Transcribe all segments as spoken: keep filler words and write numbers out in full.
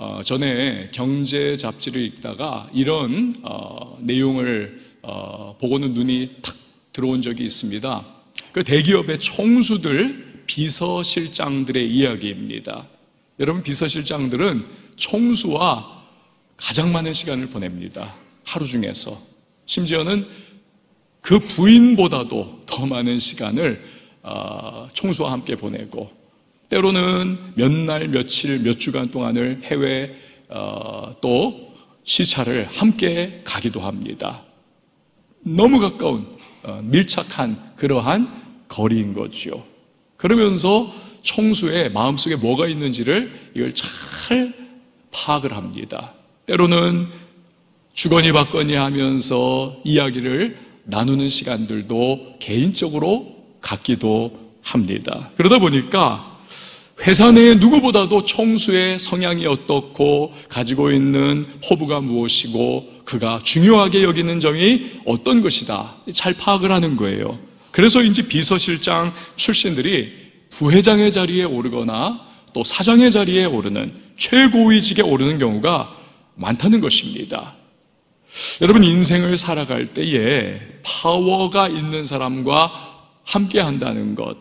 어, 전에 경제 잡지를 읽다가 이런 어, 내용을 어, 보고는 눈이 탁 들어온 적이 있습니다. 그 대기업의 총수들, 비서실장들의 이야기입니다. 여러분, 비서실장들은 총수와 가장 많은 시간을 보냅니다. 하루 중에서. 심지어는 그 부인보다도 더 많은 시간을 어, 총수와 함께 보내고, 때로는 몇 날, 며칠, 몇 주간 동안을 해외 어, 또 시차를 함께 가기도 합니다. 너무 가까운 어, 밀착한 그러한 거리인 거죠. 그러면서 총수의 마음속에 뭐가 있는지를 이걸 잘 파악을 합니다. 때로는 주거니 받거니 하면서 이야기를 나누는 시간들도 개인적으로 갖기도 합니다. 그러다 보니까 회사 내에 누구보다도 총수의 성향이 어떻고 가지고 있는 포부가 무엇이고 그가 중요하게 여기는 점이 어떤 것이다 잘 파악을 하는 거예요. 그래서인지 비서실장 출신들이 부회장의 자리에 오르거나 또 사장의 자리에 오르는, 최고위직에 오르는 경우가 많다는 것입니다. 여러분, 인생을 살아갈 때에 파워가 있는 사람과 함께 한다는 것,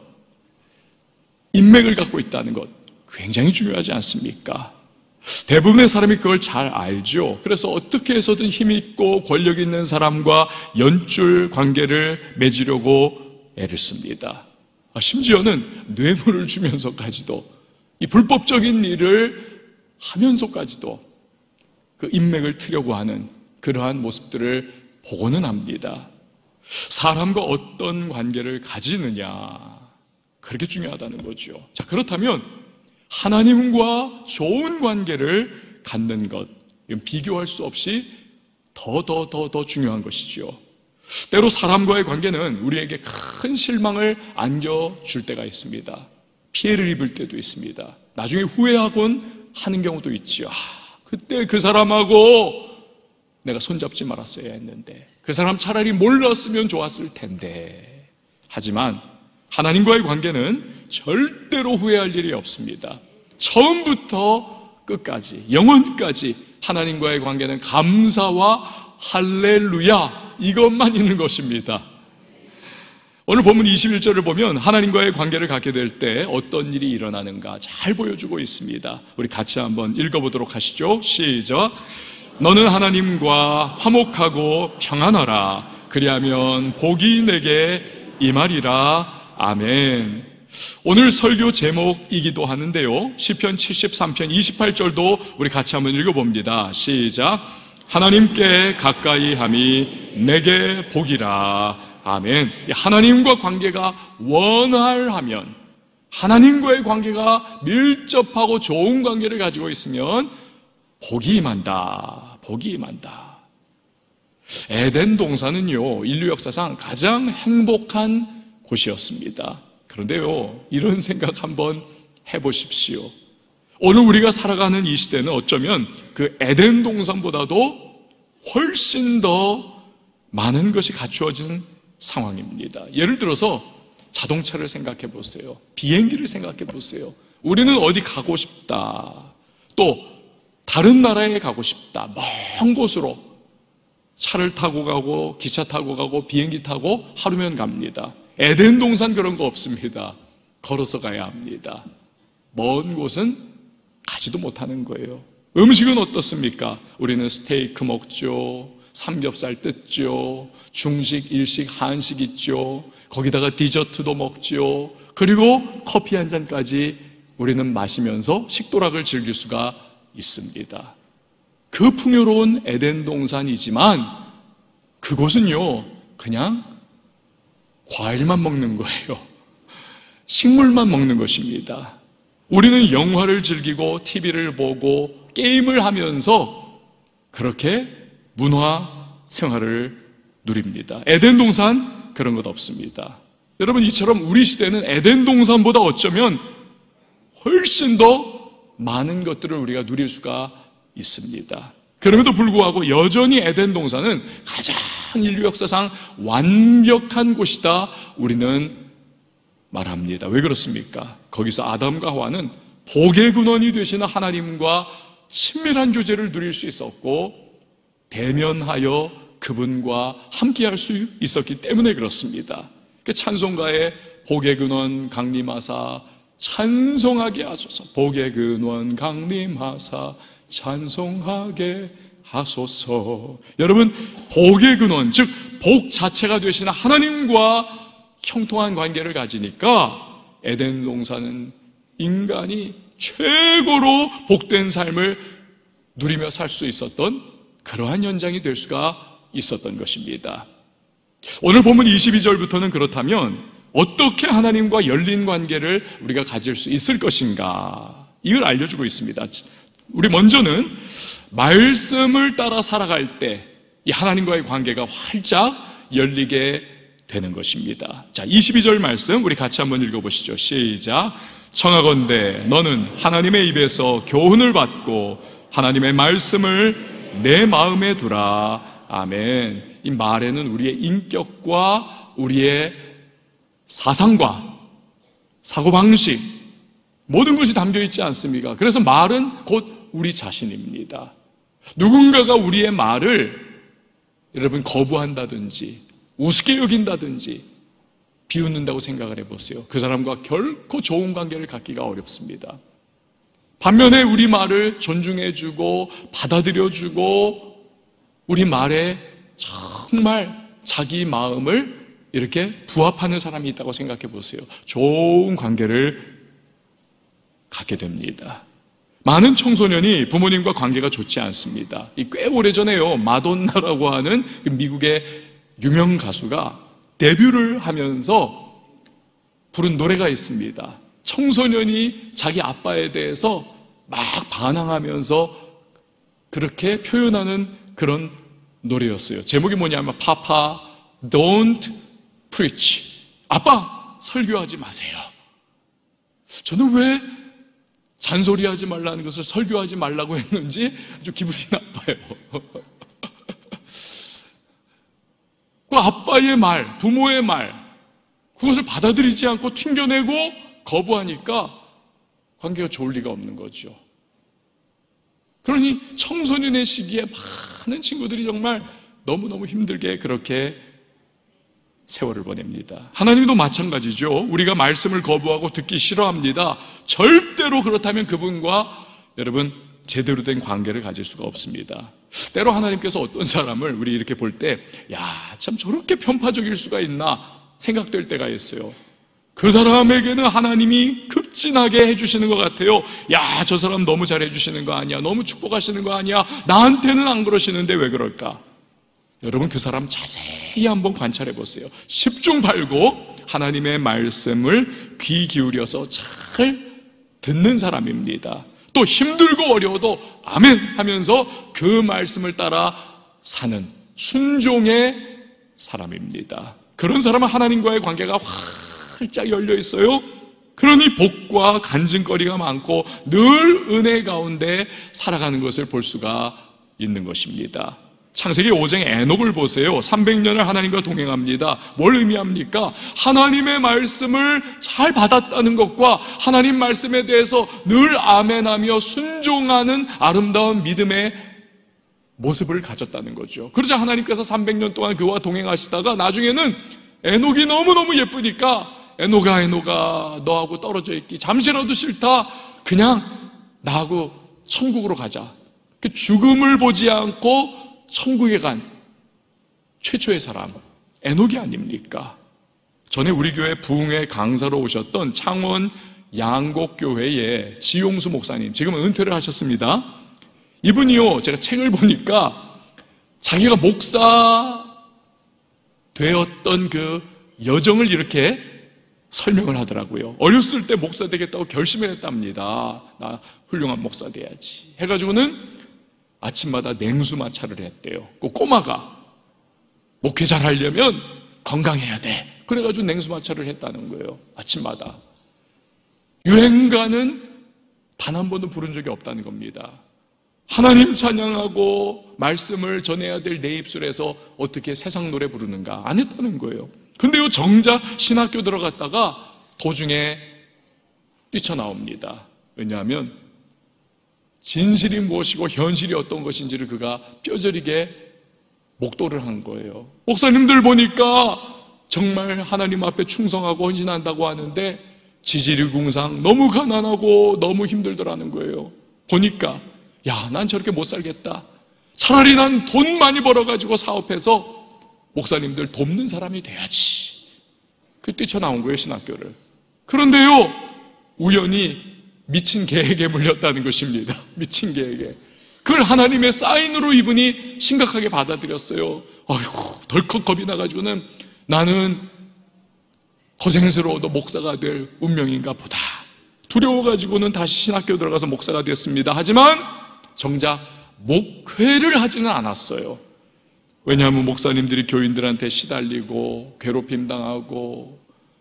인맥을 갖고 있다는 것 굉장히 중요하지 않습니까? 대부분의 사람이 그걸 잘 알죠. 그래서 어떻게 해서든 힘있고 권력 있는 사람과 연줄 관계를 맺으려고 애를 씁니다. 심지어는 뇌물을 주면서까지도, 이 불법적인 일을 하면서까지도 그 인맥을 트려고 하는 그러한 모습들을 보고는 합니다. 사람과 어떤 관계를 가지느냐, 그렇게 중요하다는 거죠. 자, 그렇다면 하나님과 좋은 관계를 갖는 것, 이건 비교할 수 없이 더 더 더 더 중요한 것이죠. 때로 사람과의 관계는 우리에게 큰 실망을 안겨줄 때가 있습니다. 피해를 입을 때도 있습니다. 나중에 후회하곤 하는 경우도 있죠. 아, 그때 그 사람하고 내가 손잡지 말았어야 했는데, 그 사람 차라리 몰랐으면 좋았을 텐데. 하지만 하나님과의 관계는 절대로 후회할 일이 없습니다. 처음부터 끝까지, 영원까지 하나님과의 관계는 감사와 할렐루야, 이것만 있는 것입니다. 오늘 본문 이십일 절을 보면 하나님과의 관계를 갖게 될 때 어떤 일이 일어나는가 잘 보여주고 있습니다. 우리 같이 한번 읽어보도록 하시죠. 시작. 너는 하나님과 화목하고 평안하라. 그리하면 복이 내게 임하리라. 아멘. 오늘 설교 제목이기도 하는데요, 시편 칠십삼 편 이십팔 절도 우리 같이 한번 읽어봅니다. 시작. 하나님께 가까이 함이 내게 복이라. 아멘. 하나님과 관계가 원활하면, 하나님과의 관계가 밀접하고 좋은 관계를 가지고 있으면 복이 임한다. 복이 임한다. 에덴 동산은요, 인류 역사상 가장 행복한 곳이었습니다. 그런데요, 이런 생각 한번 해보십시오. 오늘 우리가 살아가는 이 시대는 어쩌면 그 에덴 동산보다도 훨씬 더 많은 것이 갖추어진 상황입니다. 예를 들어서 자동차를 생각해 보세요. 비행기를 생각해 보세요. 우리는 어디 가고 싶다, 또 다른 나라에 가고 싶다, 먼 곳으로 차를 타고 가고 기차 타고 가고 비행기 타고 하루면 갑니다. 에덴 동산 그런 거 없습니다. 걸어서 가야 합니다. 먼 곳은 가지도 못하는 거예요. 음식은 어떻습니까? 우리는 스테이크 먹죠, 삼겹살 뜯죠, 중식, 일식, 한식 있죠, 거기다가 디저트도 먹죠, 그리고 커피 한 잔까지 우리는 마시면서 식도락을 즐길 수가 있습니다. 그 풍요로운 에덴 동산이지만 그곳은요, 그냥 과일만 먹는 거예요. 식물만 먹는 것입니다. 우리는 영화를 즐기고 티비를 보고 게임을 하면서 그렇게 문화 생활을 누립니다. 에덴 동산 그런 것 없습니다. 여러분, 이처럼 우리 시대는 에덴 동산보다 어쩌면 훨씬 더 많은 것들을 우리가 누릴 수가 있습니다. 그럼에도 불구하고 여전히 에덴 동산은 가장 인류 역사상 완벽한 곳이다, 우리는 말합니다. 왜 그렇습니까? 거기서 아담과 하와는 복의 근원이 되시는 하나님과 친밀한 교제를 누릴 수 있었고 대면하여 그분과 함께할 수 있었기 때문에 그렇습니다. 그 찬송가의 복의 근원 강림하사 찬송하게 하소서, 복의 근원 강림하사 찬송하게 하소서. 여러분, 복의 근원, 즉 복 자체가 되시는 하나님과 형통한 관계를 가지니까 에덴 동산은 인간이 최고로 복된 삶을 누리며 살 수 있었던 그러한 현장이 될 수가 있었던 것입니다. 오늘 본문 이십이 절부터는 그렇다면 어떻게 하나님과 열린 관계를 우리가 가질 수 있을 것인가, 이걸 알려주고 있습니다. 우리 먼저는 말씀을 따라 살아갈 때 이 하나님과의 관계가 활짝 열리게 되는 것입니다. 자, 이십이 절 말씀 우리 같이 한번 읽어보시죠. 시작. 청하건대 너는 하나님의 입에서 교훈을 받고 하나님의 말씀을 내 마음에 두라. 아멘. 이 말에는 우리의 인격과 우리의 사상과 사고방식, 모든 것이 담겨 있지 않습니까? 그래서 말은 곧 우리 자신입니다. 누군가가 우리의 말을 여러분 거부한다든지 우습게 여긴다든지 비웃는다고 생각을 해보세요. 그 사람과 결코 좋은 관계를 갖기가 어렵습니다. 반면에 우리 말을 존중해주고 받아들여주고 우리 말에 정말 자기 마음을 이렇게 부합하는 사람이 있다고 생각해 보세요. 좋은 관계를 갖게 됩니다. 많은 청소년이 부모님과 관계가 좋지 않습니다. 꽤 오래전에요, 마돈나라고 하는 미국의 유명 가수가 데뷔를 하면서 부른 노래가 있습니다. 청소년이 자기 아빠에 대해서 막 반항하면서 그렇게 표현하는 그런 노래였어요. 제목이 뭐냐면 Papa, don't preach. 아빠, 설교하지 마세요. 저는 왜 잔소리하지 말라는 것을 설교하지 말라고 했는지 아주 기분이 나빠요. 그 아빠의 말, 부모의 말, 그것을 받아들이지 않고 튕겨내고 거부하니까 관계가 좋을 리가 없는 거죠. 그러니 청소년의 시기에 많은 친구들이 정말 너무너무 힘들게 그렇게 세월을 보냅니다. 하나님도 마찬가지죠. 우리가 말씀을 거부하고 듣기 싫어합니다. 절대로 그렇다면 그분과 여러분 제대로 된 관계를 가질 수가 없습니다. 때로 하나님께서 어떤 사람을 우리 이렇게 볼 때 야, 참 저렇게 편파적일 수가 있나 생각될 때가 있어요. 그 사람에게는 하나님이 극진하게 해주시는 것 같아요. 야, 저 사람 너무 잘해주시는 거 아니야, 너무 축복하시는 거 아니야, 나한테는 안 그러시는데 왜 그럴까? 여러분, 그 사람 자세히 한번 관찰해 보세요. 십중팔구 하나님의 말씀을 귀 기울여서 잘 듣는 사람입니다. 또 힘들고 어려워도 아멘 하면서 그 말씀을 따라 사는 순종의 사람입니다. 그런 사람은 하나님과의 관계가 활짝 열려 있어요. 그러니 복과 간증거리가 많고 늘 은혜 가운데 살아가는 것을 볼 수가 있는 것입니다. 창세기 오 장의 에녹을 보세요. 삼백 년을 하나님과 동행합니다. 뭘 의미합니까? 하나님의 말씀을 잘 받았다는 것과 하나님 말씀에 대해서 늘 아멘하며 순종하는 아름다운 믿음의 모습을 가졌다는 거죠. 그러자 하나님께서 삼백 년 동안 그와 동행하시다가 나중에는 에녹이 너무너무 예쁘니까 에녹아 에녹아 너하고 떨어져 있기 잠시라도 싫다. 그냥 나하고 천국으로 가자. 그 죽음을 보지 않고 천국에 간 최초의 사람 에녹이 아닙니까? 전에 우리 교회 부흥회 강사로 오셨던 창원 양곡교회의 지용수 목사님, 지금 은퇴를 하셨습니다. 이분이요, 제가 책을 보니까 자기가 목사 되었던 그 여정을 이렇게 설명을 하더라고요. 어렸을 때 목사 되겠다고 결심을 했답니다. 나 훌륭한 목사 돼야지 해가지고는 아침마다 냉수 마찰을 했대요. 그 꼬마가 목회 잘 하려면 건강해야 돼. 그래가지고 냉수 마찰을 했다는 거예요. 아침마다. 유행가는 단 한 번도 부른 적이 없다는 겁니다. 하나님 찬양하고 말씀을 전해야 될 내 입술에서 어떻게 세상 노래 부르는가 안 했다는 거예요. 근데요, 정작 신학교 들어갔다가 도중에 뛰쳐나옵니다. 왜냐하면 진실이 무엇이고 현실이 어떤 것인지를 그가 뼈저리게 목도를 한 거예요. 목사님들 보니까 정말 하나님 앞에 충성하고 헌신한다고 하는데 지지리궁상 너무 가난하고 너무 힘들더라는 거예요. 보니까 야, 난 저렇게 못 살겠다. 차라리 난 돈 많이 벌어가지고 사업해서 목사님들 돕는 사람이 돼야지. 그 뛰쳐나온 거예요, 신학교를. 그런데요, 우연히 미친 계획에 물렸다는 것입니다. 미친 계획에. 그걸 하나님의 사인으로 이분이 심각하게 받아들였어요. 아이고, 덜컥 겁이 나가지고는 나는 고생스러워도 목사가 될 운명인가 보다. 두려워가지고는 다시 신학교 들어가서 목사가 됐습니다. 하지만 정작 목회를 하지는 않았어요. 왜냐하면 목사님들이 교인들한테 시달리고 괴롭힘 당하고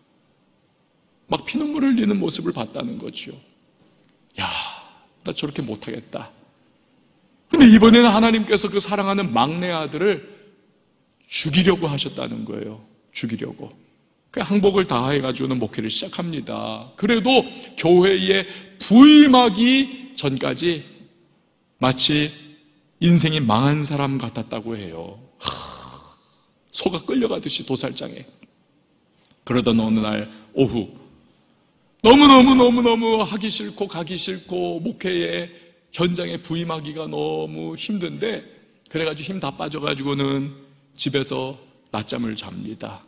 막 피눈물 흘리는 모습을 봤다는 거죠. 야, 나 저렇게 못하겠다. 근데 이번에는 하나님께서 그 사랑하는 막내 아들을 죽이려고 하셨다는 거예요. 죽이려고. 그 항복을 다해가지고는 목회를 시작합니다. 그래도 교회에 부임하기 전까지 마치 인생이 망한 사람 같았다고 해요. 하, 소가 끌려가듯이 도살장에. 그러던 어느 날 오후 너무너무너무너무 하기 싫고 가기 싫고 목회에 현장에 부임하기가 너무 힘든데 그래가지고 힘 다 빠져가지고는 집에서 낮잠을 잡니다.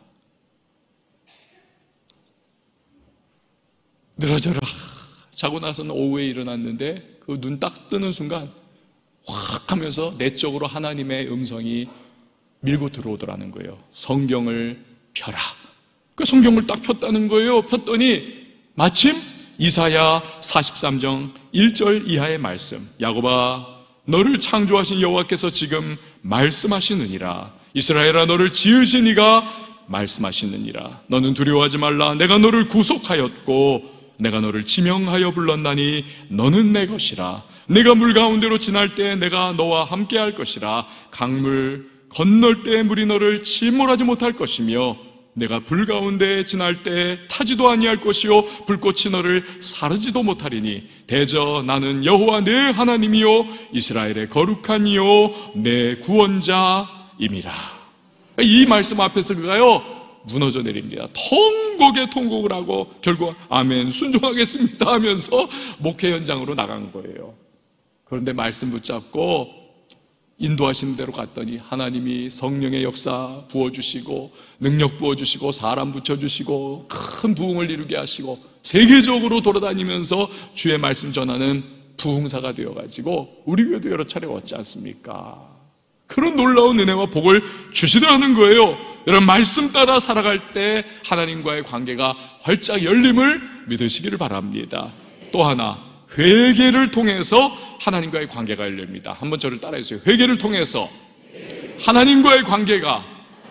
늘어져라 자고 나서는 오후에 일어났는데 그 눈 딱 뜨는 순간 확 하면서 내적으로 하나님의 음성이 밀고 들어오더라는 거예요. 성경을 펴라. 그 성경을 딱 폈다는 거예요. 폈더니 마침 이사야 사십삼 장 일 절 이하의 말씀. 야곱아, 너를 창조하신 여호와께서 지금 말씀하시느니라. 이스라엘아, 너를 지으신 이가 말씀하시느니라. 너는 두려워하지 말라. 내가 너를 구속하였고 내가 너를 지명하여 불렀나니 너는 내 것이라. 내가 물 가운데로 지날 때 내가 너와 함께 할 것이라. 강물 건널 때 물이 너를 침몰하지 못할 것이며 내가 불 가운데 지날 때 타지도 아니할 것이요 불꽃이 너를 사르지도 못하리니 대저 나는 여호와 내 하나님이요 이스라엘의 거룩한 이요 내 구원자임이라. 이 말씀 앞에서 그가요 무너져 내립니다. 통곡에 통곡을 하고 결국 아멘 순종하겠습니다 하면서 목회 현장으로 나간 거예요. 그런데 말씀 붙잡고 인도하시는 대로 갔더니 하나님이 성령의 역사 부어주시고 능력 부어주시고 사람 붙여주시고 큰 부흥을 이루게 하시고 세계적으로 돌아다니면서 주의 말씀 전하는 부흥사가 되어가지고 우리 교회도 여러 차례 왔지 않습니까? 그런 놀라운 은혜와 복을 주시더라는 거예요. 여러분 말씀 따라 살아갈 때 하나님과의 관계가 활짝 열림을 믿으시기를 바랍니다. 또 하나 회개를 통해서 하나님과의 관계가 열립니다. 한번 저를 따라해주세요. 회개를 통해서 하나님과의 관계가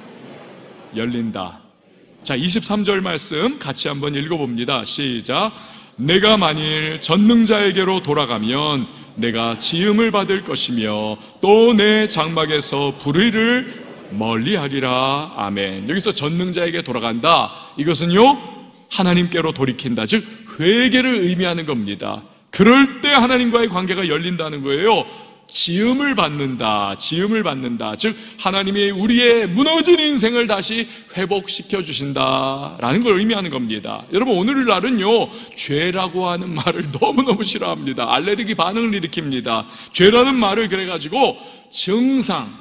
열린다. 자, 이십삼 절 말씀 같이 한번 읽어봅니다. 시작. 내가 만일 전능자에게로 돌아가면 내가 지음을 받을 것이며 또 내 장막에서 불의를 멀리하리라. 아멘. 여기서 전능자에게 돌아간다. 이것은요 하나님께로 돌이킨다. 즉 회개를 의미하는 겁니다. 그럴 때 하나님과의 관계가 열린다는 거예요. 지음을 받는다. 지음을 받는다. 즉 하나님이 우리의 무너진 인생을 다시 회복시켜 주신다라는 걸 의미하는 겁니다. 여러분 오늘날은요 죄라고 하는 말을 너무너무 싫어합니다. 알레르기 반응을 일으킵니다. 죄라는 말을 그래가지고 증상,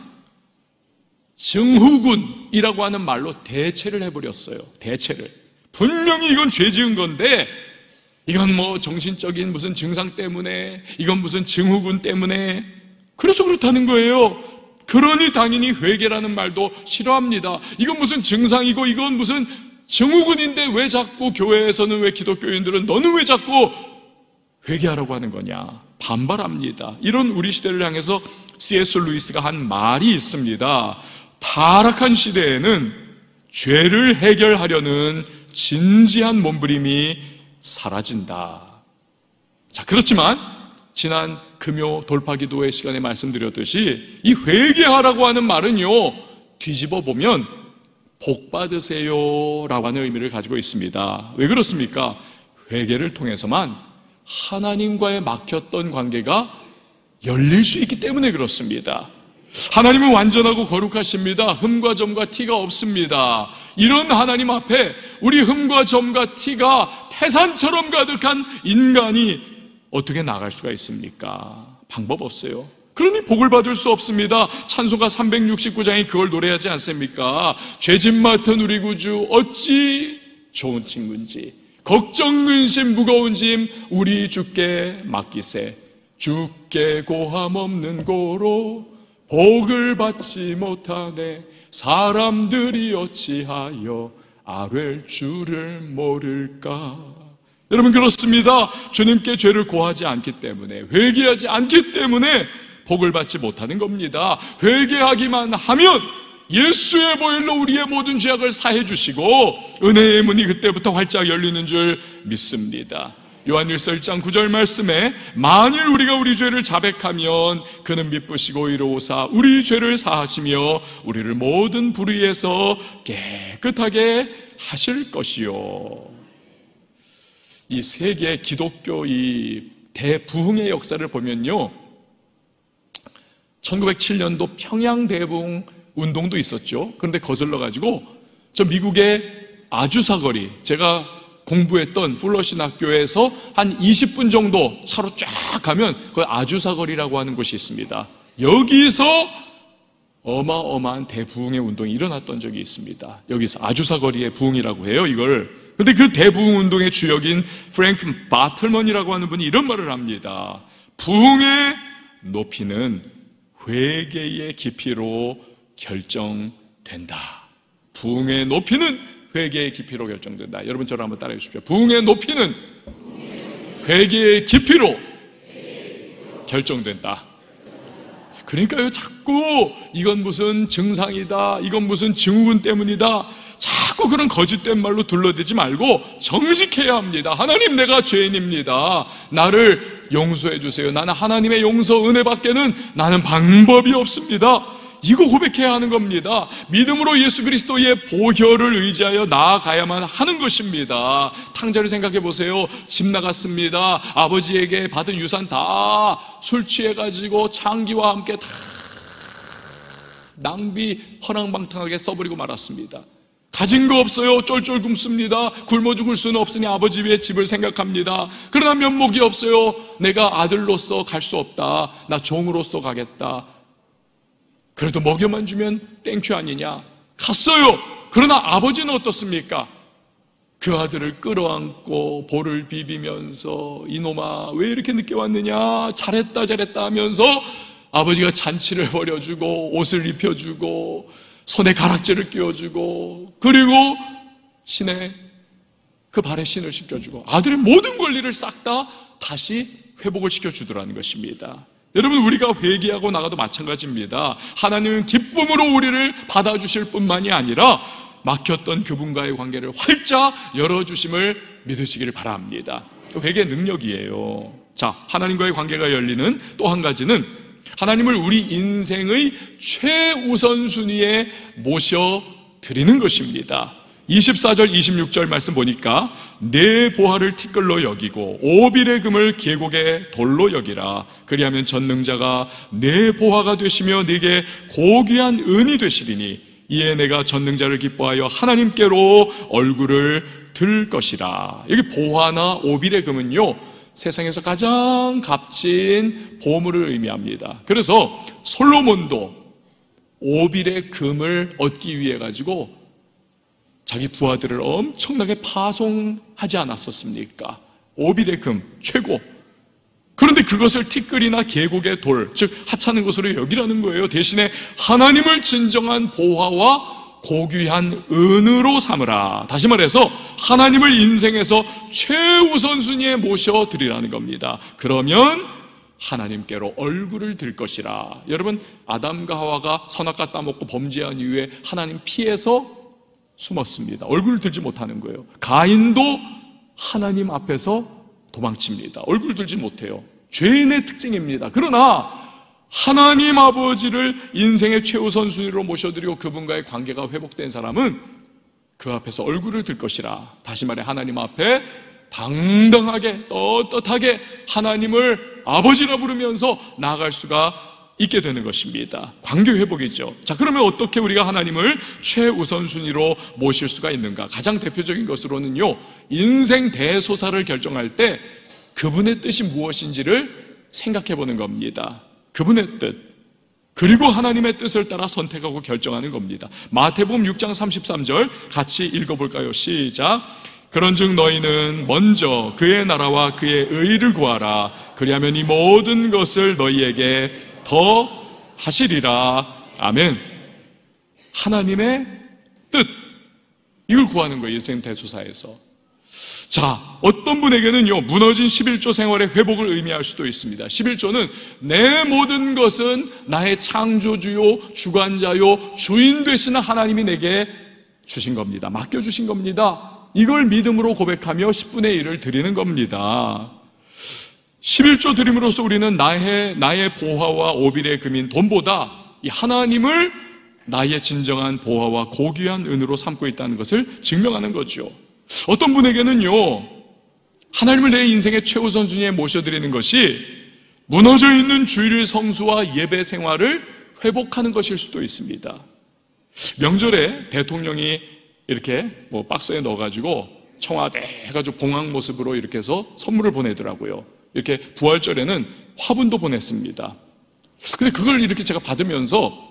증후군이라고 하는 말로 대체를 해버렸어요. 대체를. 분명히 이건 죄 지은 건데 이건 뭐 정신적인 무슨 증상 때문에, 이건 무슨 증후군 때문에, 그래서 그렇다는 거예요. 그러니 당연히 회개라는 말도 싫어합니다. 이건 무슨 증상이고 이건 무슨 증후군인데 왜 자꾸 교회에서는, 왜 기독교인들은 너는 왜 자꾸 회개하라고 하는 거냐 반발합니다. 이런 우리 시대를 향해서 씨 에스 루이스가 한 말이 있습니다. 타락한 시대에는 죄를 해결하려는 진지한 몸부림이 사라진다. 자, 그렇지만 지난 금요 돌파기도회 시간에 말씀드렸듯이 이 회개하라고 하는 말은요 뒤집어 보면 복 받으세요 라고 하는 의미를 가지고 있습니다. 왜 그렇습니까? 회개를 통해서만 하나님과의 막혔던 관계가 열릴 수 있기 때문에 그렇습니다. 하나님은 완전하고 거룩하십니다. 흠과 점과 티가 없습니다. 이런 하나님 앞에 우리 흠과 점과 티가 태산처럼 가득한 인간이 어떻게 나갈 수가 있습니까? 방법 없어요. 그러니 복을 받을 수 없습니다. 찬송가 삼백육십구 장이 그걸 노래하지 않습니까? 죄짐 맡은 우리 구주 어찌 좋은 친구인지, 걱정 근심 무거운 짐 우리 주께 맡기세. 주께 고함 없는 고로 복을 받지 못하네. 사람들이 어찌하여 아뢰 줄을 모를까. 여러분, 그렇습니다. 주님께 죄를 고하지 않기 때문에, 회개하지 않기 때문에 복을 받지 못하는 겁니다. 회개하기만 하면 예수의 보혈로 우리의 모든 죄악을 사해 주시고 은혜의 문이 그때부터 활짝 열리는 줄 믿습니다. 요한일서 일 장 구 절 말씀에 만일 우리가 우리 죄를 자백하면 그는 미쁘시고 이로우사 우리 죄를 사하시며 우리를 모든 불의에서 깨끗하게 하실 것이요. 이 세계 기독교 이 대부흥의 역사를 보면요, 천구백칠 년도 평양 대부흥 운동도 있었죠. 그런데 거슬러 가지고 저 미국의 아주사 거리, 제가 공부했던 플러신 학교에서 한 이십 분 정도 차로 쫙 가면 그 아주사 거리라고 하는 곳이 있습니다. 여기서 어마어마한 대부흥의 운동이 일어났던 적이 있습니다. 여기서 아주사 거리의 부흥이라고 해요, 이걸. 근데 그 대부흥 운동의 주역인 프랭크 바틀먼이라고 하는 분이 이런 말을 합니다. 부흥의 높이는 회개의 깊이로 결정된다. 부흥의 높이는 회개의 깊이로 결정된다. 여러분 저를 한번 따라해 주십시오. 부흥의 높이는 회개의 깊이로 결정된다. 그러니까요, 자꾸 이건 무슨 증상이다, 이건 무슨 증후군 때문이다, 자꾸 그런 거짓된 말로 둘러대지 말고 정직해야 합니다. 하나님, 내가 죄인입니다. 나를 용서해 주세요. 나는 하나님의 용서 은혜 밖에는 나는 방법이 없습니다. 이거 고백해야 하는 겁니다. 믿음으로 예수 그리스도의 보혈을 의지하여 나아가야만 하는 것입니다. 탕자를 생각해 보세요. 집 나갔습니다. 아버지에게 받은 유산 다 술 취해가지고 창기와 함께 다 낭비 허랑방탕하게 써버리고 말았습니다. 가진 거 없어요. 쫄쫄 굶습니다. 굶어 죽을 수는 없으니 아버지의 집을 생각합니다. 그러나 면목이 없어요. 내가 아들로서 갈 수 없다. 나 종으로서 가겠다. 그래도 먹여만 주면 땡큐 아니냐. 갔어요. 그러나 아버지는 어떻습니까? 그 아들을 끌어안고 볼을 비비면서 이놈아 왜 이렇게 늦게 왔느냐, 잘했다 잘했다 하면서 아버지가 잔치를 벌여주고 옷을 입혀주고 손에 가락지를 끼워주고 그리고 신에 그 발에 신을 씻겨주고 아들의 모든 권리를 싹 다 다시 회복을 시켜주더라는 것입니다. 여러분, 우리가 회개하고 나가도 마찬가지입니다. 하나님은 기쁨으로 우리를 받아주실 뿐만이 아니라 막혔던 그분과의 관계를 활짝 열어주심을 믿으시기를 바랍니다. 회개 능력이에요. 자, 하나님과의 관계가 열리는 또 한 가지는 하나님을 우리 인생의 최우선 순위에 모셔드리는 것입니다. 이십사 절 이십육 절 말씀 보니까 내 보화를 티끌로 여기고 오빌의 금을 계곡의 돌로 여기라. 그리하면 전능자가 내 보화가 되시며 네게 고귀한 은이 되시리니 이에 내가 전능자를 기뻐하여 하나님께로 얼굴을 들 것이라. 여기 보화나 오빌의 금은요, 세상에서 가장 값진 보물을 의미합니다. 그래서 솔로몬도 오빌의 금을 얻기 위해 가지고 자기 부하들을 엄청나게 파송하지 않았었습니까? 오빌의 금 최고. 그런데 그것을 티끌이나 계곡의 돌, 즉 하찮은 것으로 여기라는 거예요. 대신에 하나님을 진정한 보화와 고귀한 은으로 삼으라. 다시 말해서 하나님을 인생에서 최우선 순위에 모셔드리라는 겁니다. 그러면 하나님께로 얼굴을 들 것이라. 여러분, 아담과 하와가 선악과 따먹고 범죄한 이후에 하나님 피해서 숨었습니다. 얼굴을 들지 못하는 거예요. 가인도 하나님 앞에서 도망칩니다. 얼굴을 들지 못해요. 죄인의 특징입니다. 그러나 하나님 아버지를 인생의 최우선 순위로 모셔드리고 그분과의 관계가 회복된 사람은 그 앞에서 얼굴을 들 것이라. 다시 말해 하나님 앞에 당당하게 떳떳하게 하나님을 아버지라 부르면서 나아갈 수가 있게 되는 것입니다. 관계 회복이죠. 자, 그러면 어떻게 우리가 하나님을 최우선순위로 모실 수가 있는가? 가장 대표적인 것으로는요, 인생 대소사를 결정할 때 그분의 뜻이 무엇인지를 생각해 보는 겁니다. 그분의 뜻, 그리고 하나님의 뜻을 따라 선택하고 결정하는 겁니다. 마태복음 육 장 삼십삼 절 같이 읽어볼까요? 시작. 그런즉 너희는 먼저 그의 나라와 그의 의를 구하라. 그리하면 이 모든 것을 너희에게 더 하시리라. 아멘. 하나님의 뜻, 이걸 구하는 거예요. 인생 대소사에서. 자, 어떤 분에게는요, 무너진 십일조 생활의 회복을 의미할 수도 있습니다. 십일조는 내 모든 것은 나의 창조주요, 주관자요, 주인 되시는 하나님이 내게 주신 겁니다. 맡겨주신 겁니다. 이걸 믿음으로 고백하며 십분의 일을 드리는 겁니다. 십일조 드림으로써 우리는 나의, 나의 보화와 오빌의 금인 돈보다 이 하나님을 나의 진정한 보화와 고귀한 은으로 삼고 있다는 것을 증명하는 거죠. 어떤 분에게는요, 하나님을 내 인생의 최우선순위에 모셔드리는 것이 무너져 있는 주일 성수와 예배 생활을 회복하는 것일 수도 있습니다. 명절에 대통령이 이렇게 뭐 박스에 넣어가지고 청와대 해가지고 봉황 모습으로 이렇게 해서 선물을 보내더라고요. 이렇게 부활절에는 화분도 보냈습니다. 근데 그걸 이렇게 제가 받으면서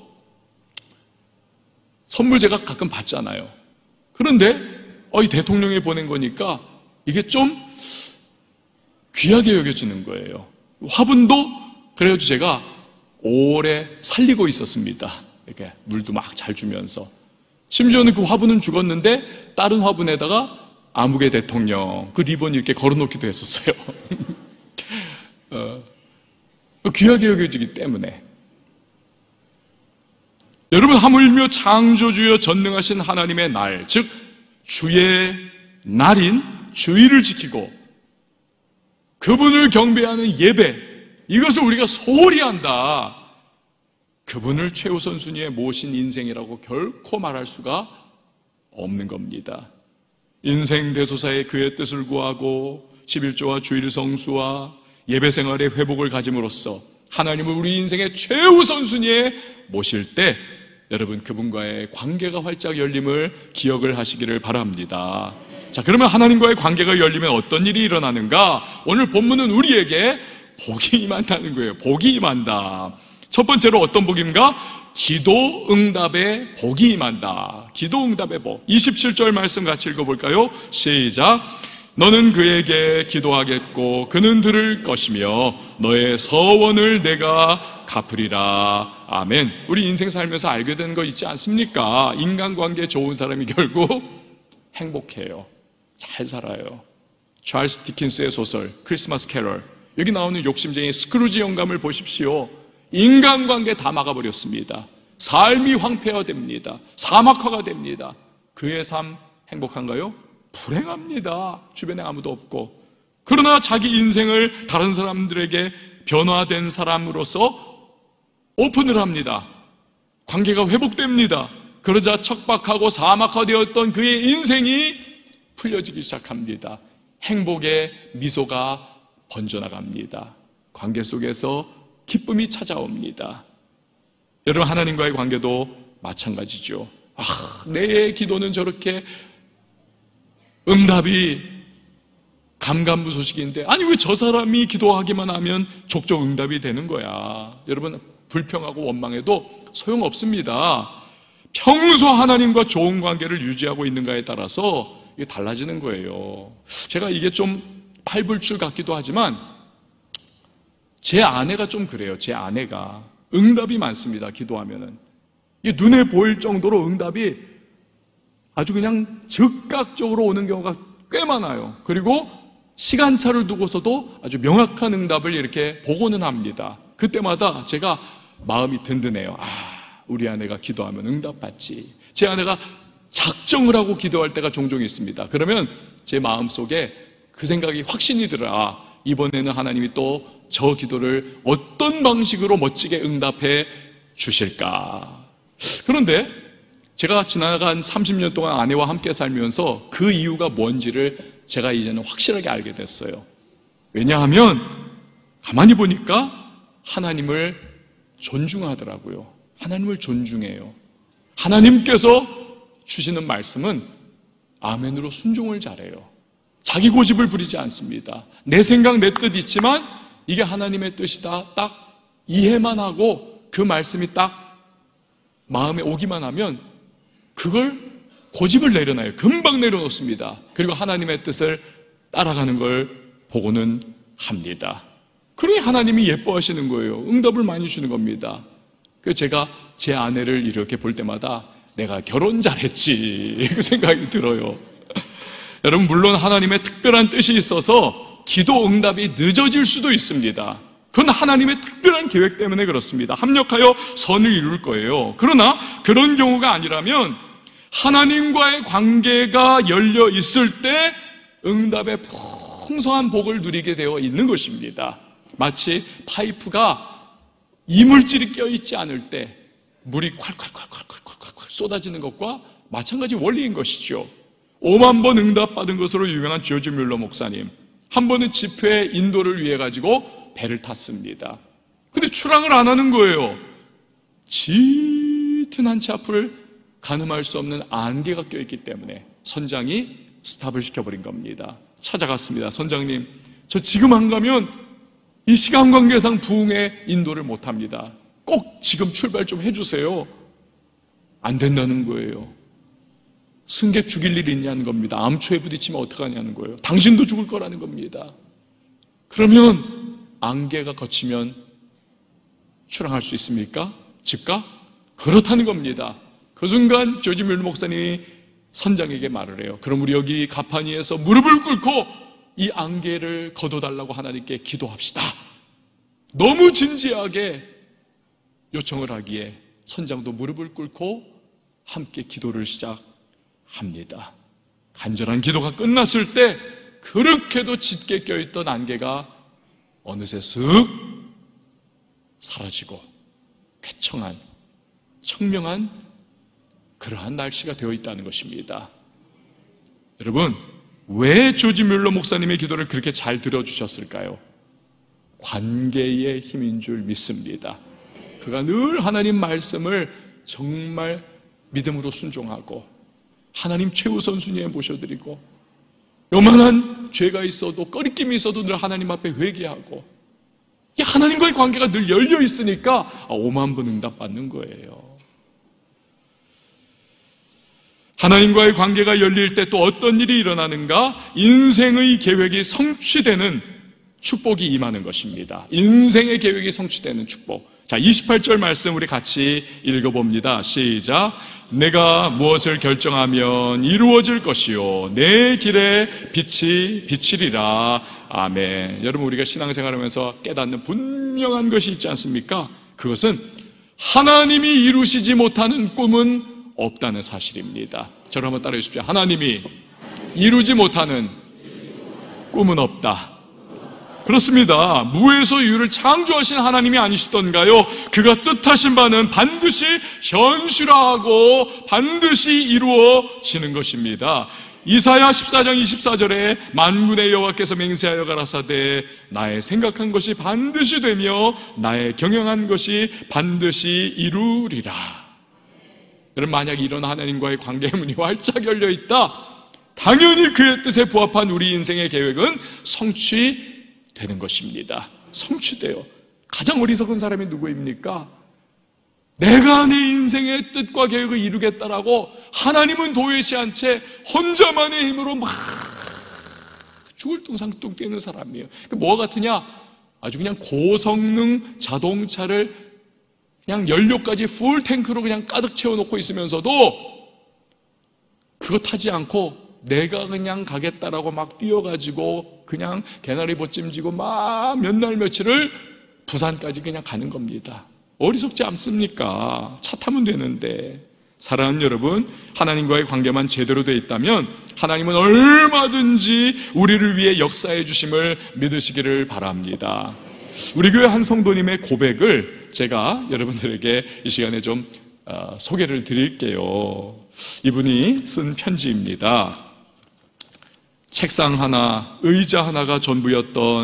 선물 제가 가끔 받잖아요. 그런데 어, 이 대통령이 보낸 거니까 이게 좀 귀하게 여겨지는 거예요. 화분도 그래가지고 제가 오래 살리고 있었습니다. 이렇게 물도 막 잘 주면서. 심지어는 그 화분은 죽었는데 다른 화분에다가 아무개 대통령 그 리본 이렇게 걸어놓기도 했었어요. 어, 귀하게 여겨지기 때문에. 여러분, 하물며 창조주여 전능하신 하나님의 날, 즉 주의 날인 주일을 지키고 그분을 경배하는 예배, 이것을 우리가 소홀히 한다. 그분을 최우선순위에 모신 인생이라고 결코 말할 수가 없는 겁니다. 인생 대소사에 그의 뜻을 구하고 십일조와 주일 성수와 예배 생활의 회복을 가짐으로써 하나님을 우리 인생의 최우선순위에 모실 때 여러분, 그분과의 관계가 활짝 열림을 기억을 하시기를 바랍니다. 자, 그러면 하나님과의 관계가 열리면 어떤 일이 일어나는가? 오늘 본문은 우리에게 복이 임한다는 거예요. 복이 임한다. 첫 번째로 어떤 복인가? 기도 응답의 복이 임한다. 기도 응답의 복. 이십칠 절 말씀 같이 읽어볼까요? 시작. 너는 그에게 기도하겠고 그는 들을 것이며 너의 서원을 내가 갚으리라. 아멘. 우리 인생 살면서 알게 되는 거 있지 않습니까? 인간관계 좋은 사람이 결국 행복해요. 잘 살아요. 찰스 디킨스의 소설 크리스마스 캐럴, 여기 나오는 욕심쟁이 스크루지 영감을 보십시오. 인간관계 다 막아버렸습니다. 삶이 황폐화됩니다. 사막화가 됩니다. 그의 삶 행복한가요? 불행합니다. 주변에 아무도 없고. 그러나 자기 인생을 다른 사람들에게 변화된 사람으로서 오픈을 합니다. 관계가 회복됩니다. 그러자 척박하고 사막화되었던 그의 인생이 풀려지기 시작합니다. 행복의 미소가 번져나갑니다. 관계 속에서 기쁨이 찾아옵니다. 여러분, 하나님과의 관계도 마찬가지죠. 아, 내 기도는 저렇게 응답이 감감무소식인데, 아니 왜 저 사람이 기도하기만 하면 족족 응답이 되는 거야. 여러분, 불평하고 원망해도 소용없습니다. 평소 하나님과 좋은 관계를 유지하고 있는가에 따라서 이게 달라지는 거예요. 제가 이게 좀 팔불출 같기도 하지만 제 아내가 좀 그래요. 제 아내가 응답이 많습니다. 기도하면은 이게 눈에 보일 정도로 응답이 아주 그냥 즉각적으로 오는 경우가 꽤 많아요. 그리고 시간차를 두고서도 아주 명확한 응답을 이렇게 보고는 합니다. 그때마다 제가 마음이 든든해요. 아, 우리 아내가 기도하면 응답받지. 제 아내가 작정을 하고 기도할 때가 종종 있습니다. 그러면 제 마음속에 그 생각이 확신이 들어요. 아, 이번에는 하나님이 또 저 기도를 어떤 방식으로 멋지게 응답해 주실까. 그런데 제가 지나간 삼십 년 동안 아내와 함께 살면서 그 이유가 뭔지를 제가 이제는 확실하게 알게 됐어요. 왜냐하면 가만히 보니까 하나님을 존중하더라고요. 하나님을 존중해요. 하나님께서 주시는 말씀은 아멘으로 순종을 잘해요. 자기 고집을 부리지 않습니다. 내 생각, 내 뜻 있지만 이게 하나님의 뜻이다. 딱 이해만 하고 그 말씀이 딱 마음에 오기만 하면 그걸 고집을 내려놔요. 금방 내려놓습니다. 그리고 하나님의 뜻을 따라가는 걸 보고는 합니다. 그러니 하나님이 예뻐하시는 거예요. 응답을 많이 주는 겁니다. 그래서 제가 제 아내를 이렇게 볼 때마다 내가 결혼 잘했지 그 생각이 들어요. 여러분, 물론 하나님의 특별한 뜻이 있어서 기도 응답이 늦어질 수도 있습니다. 그건 하나님의 특별한 계획 때문에 그렇습니다. 합력하여 선을 이룰 거예요. 그러나 그런 경우가 아니라면 하나님과의 관계가 열려 있을 때 응답의 풍성한 복을 누리게 되어 있는 것입니다. 마치 파이프가 이물질이 껴있지 않을 때 물이 콸콸콸콸콸콸 쏟아지는 것과 마찬가지 원리인 것이죠. 오만 번 응답받은 것으로 유명한 조지 뮬러 목사님, 한 번은 집회 인도를 위해 가지고 배를 탔습니다. 근데 출항을 안 하는 거예요. 짙은 한 치 앞을 가늠할 수 없는 안개가 껴있기 때문에 선장이 스탑을 시켜버린 겁니다. 찾아갔습니다. 선장님, 저 지금 안 가면 이 시간 관계상 부흥의 인도를 못합니다. 꼭 지금 출발 좀 해주세요. 안 된다는 거예요. 승객 죽일 일이 있냐는 겁니다. 암초에 부딪히면 어떡하냐는 거예요. 당신도 죽을 거라는 겁니다. 그러면 안개가 걷히면 출항할 수 있습니까? 즉각? 그렇다는 겁니다. 그 순간 조지 뮬러 목사님이 선장에게 말을 해요. 그럼 우리 여기 가파니에서 무릎을 꿇고 이 안개를 걷어달라고 하나님께 기도합시다. 너무 진지하게 요청을 하기에 선장도 무릎을 꿇고 함께 기도를 시작합니다. 간절한 기도가 끝났을 때 그렇게도 짙게 껴있던 안개가 어느새 쓱 사라지고 쾌청한, 청명한 그러한 날씨가 되어 있다는 것입니다. 여러분, 왜 조지 뮬러 목사님의 기도를 그렇게 잘 들어주셨을까요? 관계의 힘인 줄 믿습니다. 그가 늘 하나님 말씀을 정말 믿음으로 순종하고 하나님 최우선 순위에 모셔드리고 요만한 죄가 있어도 꺼리낌이 있어도 늘 하나님 앞에 회개하고 이 하나님과의 관계가 늘 열려 있으니까 오만 번 응답받는 거예요. 하나님과의 관계가 열릴 때 또 어떤 일이 일어나는가? 인생의 계획이 성취되는 축복이 임하는 것입니다. 인생의 계획이 성취되는 축복. 자, 이십팔 절 말씀 우리 같이 읽어봅니다. 시작. 내가 무엇을 결정하면 이루어질 것이요 내 길에 빛이 비치리라. 아멘. 여러분, 우리가 신앙생활하면서 깨닫는 분명한 것이 있지 않습니까? 그것은 하나님이 이루시지 못하는 꿈은 없다는 사실입니다. 저를 한번 따라해 주십시오. 하나님이 이루지 못하는 꿈은 없다. 그렇습니다. 무에서 유를 창조하신 하나님이 아니시던가요? 그가 뜻하신 바는 반드시 현실화하고 반드시 이루어지는 것입니다. 이사야 십사 장 이십사 절에 만군의 여호와께서 맹세하여 가라사대 나의 생각한 것이 반드시 되며 나의 경영한 것이 반드시 이루리라. 여러분, 만약 이런 하나님과의 관계의 문이 활짝 열려있다, 당연히 그의 뜻에 부합한 우리 인생의 계획은 성취되는 것입니다. 성취돼요. 가장 어리석은 사람이 누구입니까? 내가 내 인생의 뜻과 계획을 이루겠다라고 하나님은 도외시한 채 혼자만의 힘으로 막 죽을 뚱상뚱 뛰는 사람이에요. 뭐가 같으냐? 아주 그냥 고성능 자동차를 그냥 연료까지 풀 탱크로 그냥 가득 채워놓고 있으면서도 그거 타지 않고 내가 그냥 가겠다라고 막 뛰어가지고 그냥 개나리 보찜지고 막 몇 날 며칠을 부산까지 그냥 가는 겁니다. 어리석지 않습니까? 차 타면 되는데. 사랑하는 여러분, 하나님과의 관계만 제대로 되어 있다면 하나님은 얼마든지 우리를 위해 역사해 주심을 믿으시기를 바랍니다. 우리 교회 한 성도님의 고백을 제가 여러분들에게 이 시간에 좀 어, 소개를 드릴게요. 이분이 쓴 편지입니다. 책상 하나, 의자 하나가 전부였던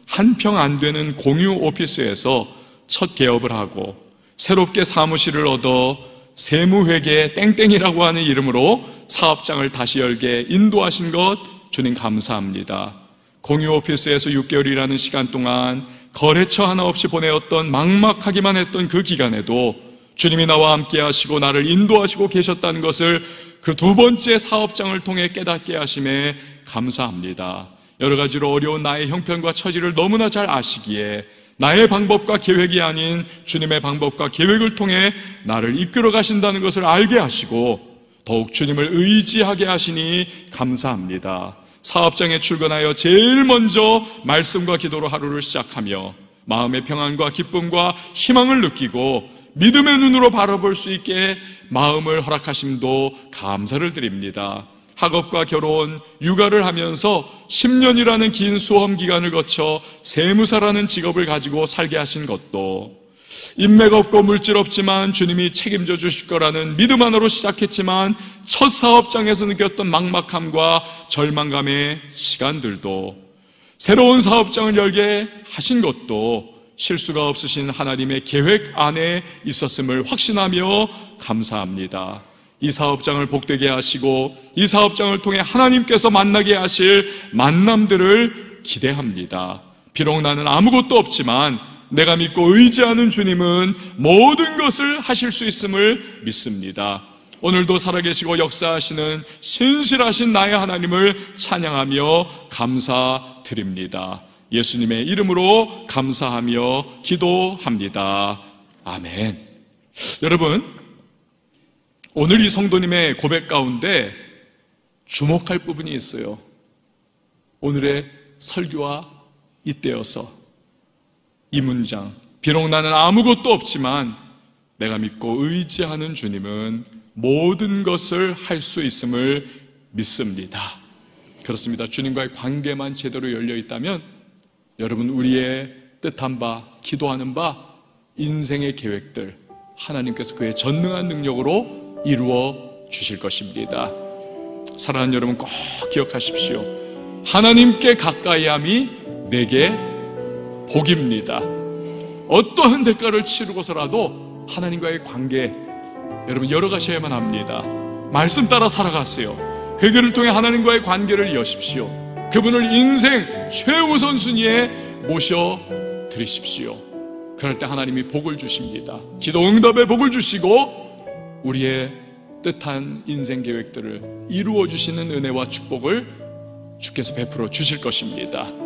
한 평 안 되는 공유 오피스에서 첫 개업을 하고 새롭게 사무실을 얻어 세무회계 땡땡이라고 하는 이름으로 사업장을 다시 열게 인도하신 것 주님 감사합니다. 공유 오피스에서 육 개월이라는 시간 동안 거래처 하나 없이 보내었던 막막하기만 했던 그 기간에도 주님이 나와 함께 하시고 나를 인도하시고 계셨다는 것을 그 두 번째 사업장을 통해 깨닫게 하심에 감사합니다. 여러 가지로 어려운 나의 형편과 처지를 너무나 잘 아시기에 나의 방법과 계획이 아닌 주님의 방법과 계획을 통해 나를 이끌어 가신다는 것을 알게 하시고 더욱 주님을 의지하게 하시니 감사합니다. 사업장에 출근하여 제일 먼저 말씀과 기도로 하루를 시작하며 마음의 평안과 기쁨과 희망을 느끼고 믿음의 눈으로 바라볼 수 있게 마음을 허락하심도 감사를 드립니다. 학업과 결혼, 육아를 하면서 십 년이라는 긴 수험 기간을 거쳐 세무사라는 직업을 가지고 살게 하신 것도 인맥 없고 물질 없지만 주님이 책임져 주실 거라는 믿음 안으로 시작했지만 첫 사업장에서 느꼈던 막막함과 절망감의 시간들도 새로운 사업장을 열게 하신 것도 실수가 없으신 하나님의 계획 안에 있었음을 확신하며 감사합니다. 이 사업장을 복되게 하시고 이 사업장을 통해 하나님께서 만나게 하실 만남들을 기대합니다. 비록 나는 아무것도 없지만 내가 믿고 의지하는 주님은 모든 것을 하실 수 있음을 믿습니다. 오늘도 살아계시고 역사하시는 신실하신 나의 하나님을 찬양하며 감사드립니다. 예수님의 이름으로 감사하며 기도합니다. 아멘. 여러분, 오늘 이 성도님의 고백 가운데 주목할 부분이 있어요. 오늘의 설교와 잇대어서 이 문장, 비록 나는 아무것도 없지만 내가 믿고 의지하는 주님은 모든 것을 할 수 있음을 믿습니다. 그렇습니다. 주님과의 관계만 제대로 열려 있다면 여러분, 우리의 뜻한 바, 기도하는 바, 인생의 계획들 하나님께서 그의 전능한 능력으로 이루어 주실 것입니다. 사랑하는 여러분, 꼭 기억하십시오. 하나님께 가까이함이 내게 복입니다. 어떠한 대가를 치르고서라도 하나님과의 관계 여러분 열어가셔야만 합니다. 말씀 따라 살아가세요. 회개를 통해 하나님과의 관계를 이어십시오. 그분을 인생 최우선 순위에 모셔드리십시오. 그럴 때 하나님이 복을 주십니다. 기도 응답에 복을 주시고 우리의 뜻한 인생 계획들을 이루어 주시는 은혜와 축복을 주께서 베풀어 주실 것입니다.